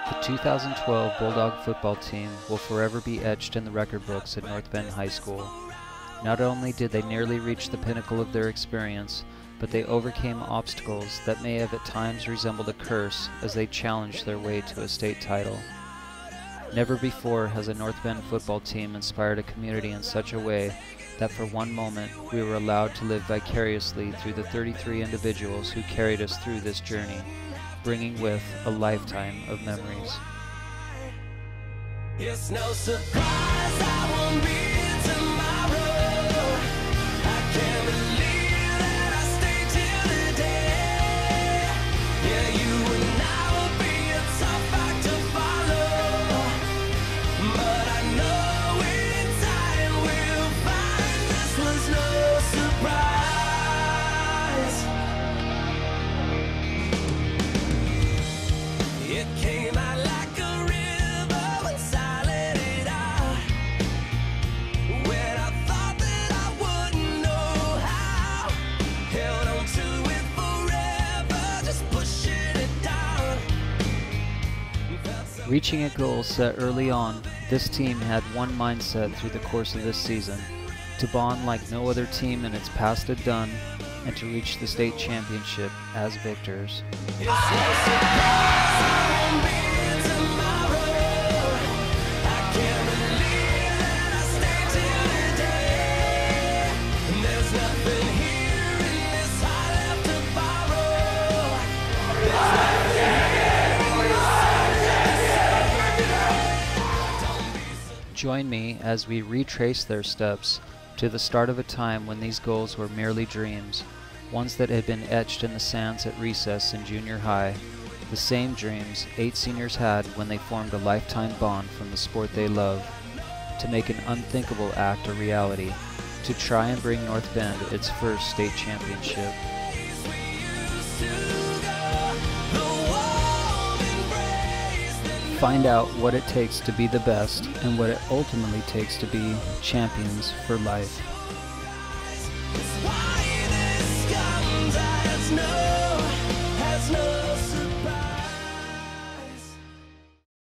The 2012 Bulldog football team will forever be etched in the record books at North Bend High School. Not only did they nearly reach the pinnacle of their experience, but they overcame obstacles that may have at times resembled a curse as they challenged their way to a state title. Never before has a North Bend football team inspired a community in such a way that for one moment we were allowed to live vicariously through the 33 individuals who carried us through this journey, bringing with a lifetime of memories. It's no surprise I won't be here tomorrow. I can't believe that I stayed till today. Yeah, you and I will be a tough act to follow, but I know in time we'll find this was no surprise. It came out like a river once I let it out. When I thought that I wouldn't know how, held on to it forever, just pushing it down. Reaching a goal set early on, this team had one mindset through the course of this season: to bond like no other team in its past had done, and to reach the state championship as victors. It's no surprise I won't be here tomorrow. I can't believe that I stayed till today. And there's nothing here in this heart left to borrow. There's nothing here in this heart left to borrow. Join me as we retrace their steps to the start of a time when these goals were merely dreams, ones that had been etched in the sands at recess in junior high, the same dreams 8 seniors had when they formed a lifetime bond from the sport they love, to make an unthinkable act a reality, to try and bring North Bend its first state championship. Find out what it takes to be the best and what it ultimately takes to be champions for life.